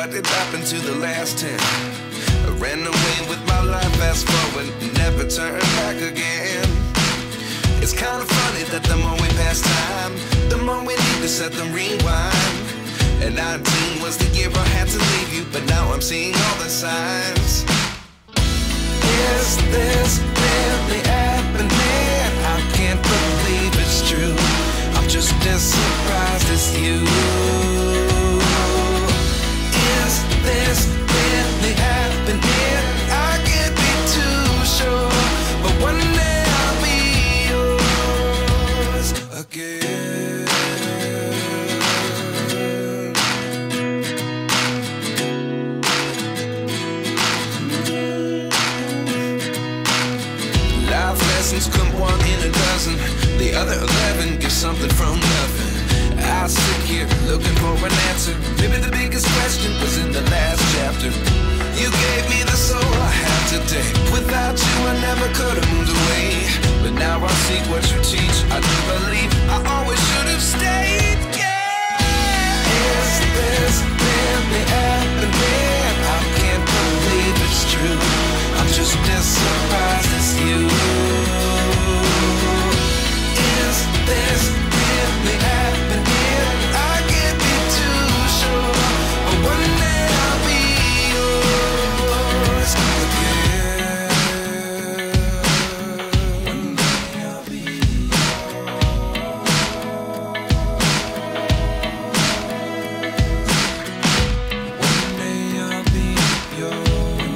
what did happen to the last 10? I ran away with my life, fast forward, never turn back again. It's kind of funny that the more we pass time, the more we need to set the rewind. And 19 was the year I had to leave you, but now I'm seeing all the signs. Is this really happening? I can't believe it's true. I'm just as surprised as you. Is this really happening? I can't be too sure, but one day I'll be yours again. Life lessons come one in a dozen. The other 11 get something from nothing. I sit here looking for an answer. Maybe the biggest question was in the last chapter. You gave me the soul I have today. Without you I never could have moved away. But now I see what you teach. I do believe I always should have stayed. Yeah. Is this really happening? I can't believe it's true. I'm just as surprised as you. Is this really happening? I can't be too sure, but one day I'll be yours again. One day I'll be yours. One day I'll be yours.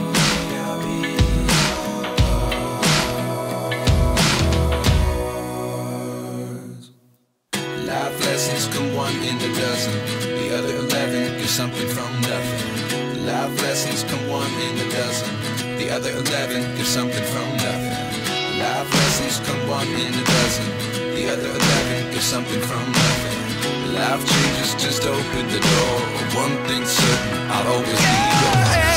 Life lessons come one in a dozen. The other 11 get something from nothing. Life lessons come one in a dozen. The other 11 get something from nothing. Life lessons come one in a dozen. The other 11 get something from nothing. Life changes just open the door. One thing's certain, I'll always be yours.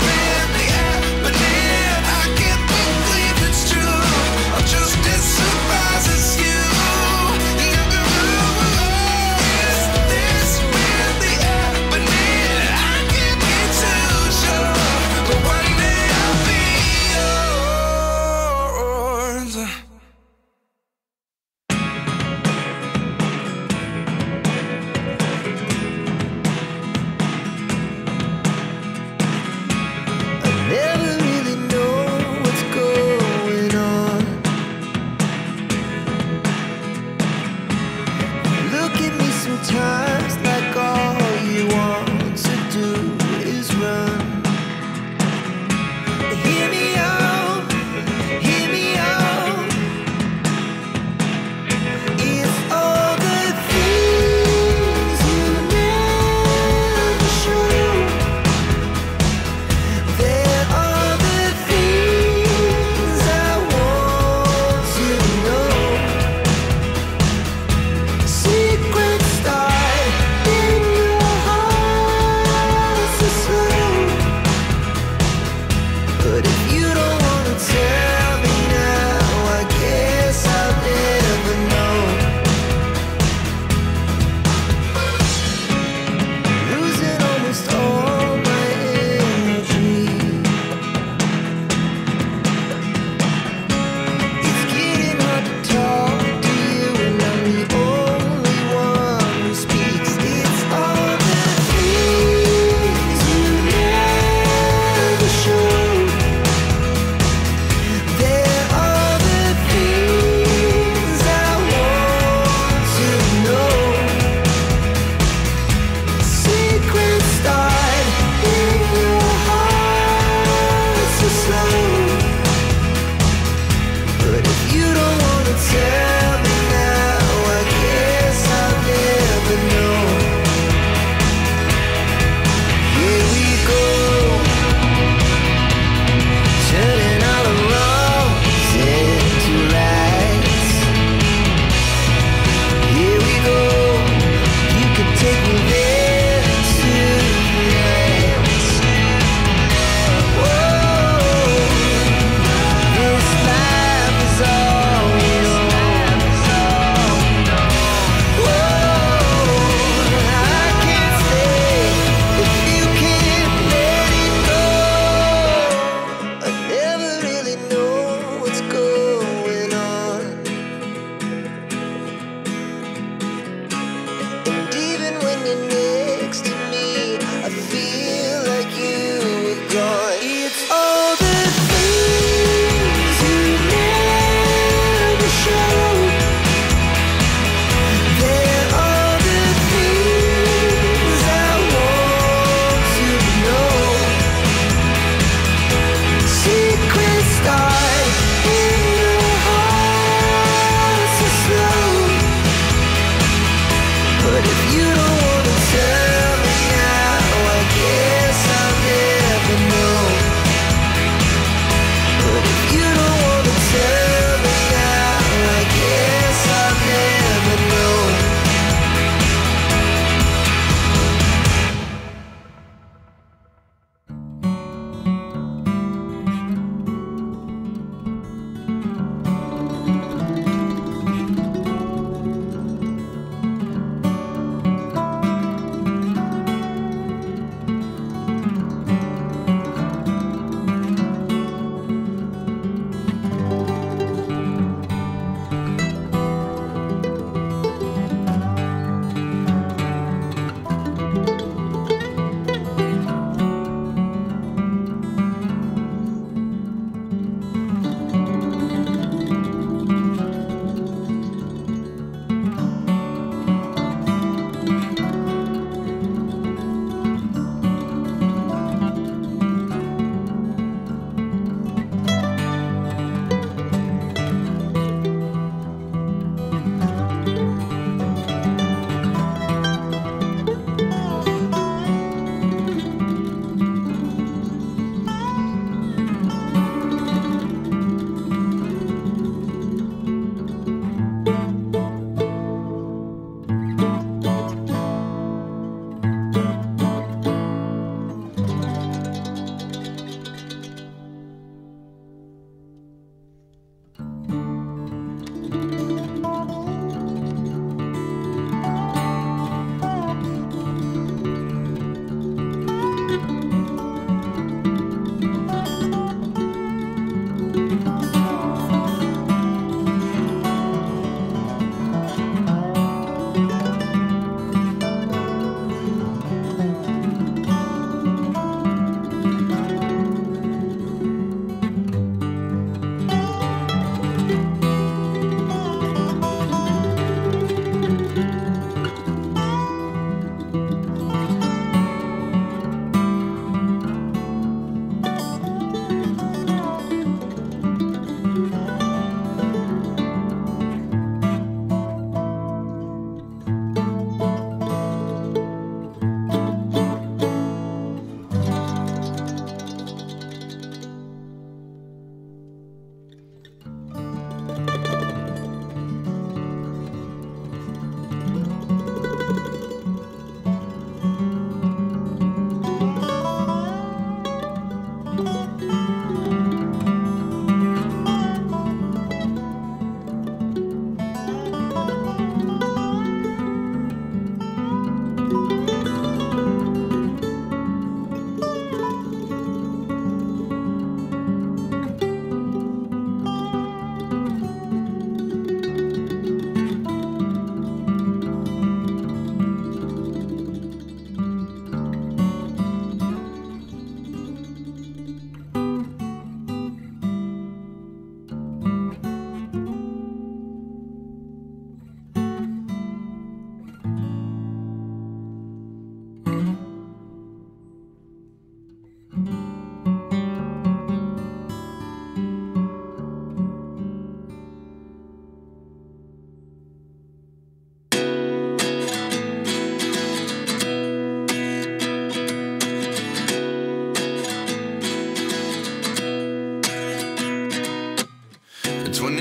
Just as surprised.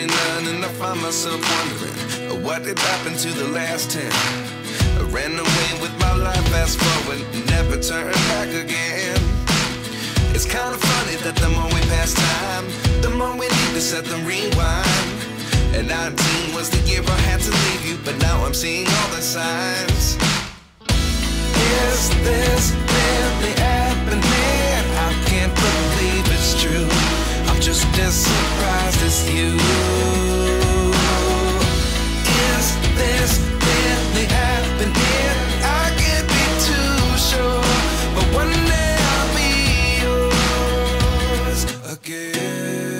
29 and I find myself wondering, what did happen to the last 10? I ran away with my life, fast forward, never turn back again. It's kind of funny that the more we pass time, the more we need to set the rewind. And 19 was the year I had to leave you, but now I'm seeing all the signs. Is this really happening? I can't believe it's true. I'm just as surprised as you. Is this really happening? I can't be too sure, but one day I'll be yours again.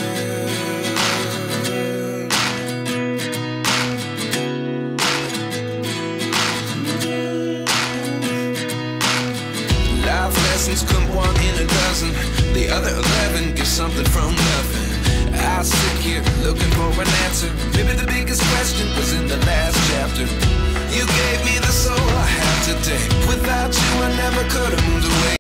Life lessons come one in a dozen. The other 11 get something from nothing. I sit here looking for an answer. Maybe the biggest question was in the last chapter. You gave me the soul I have today.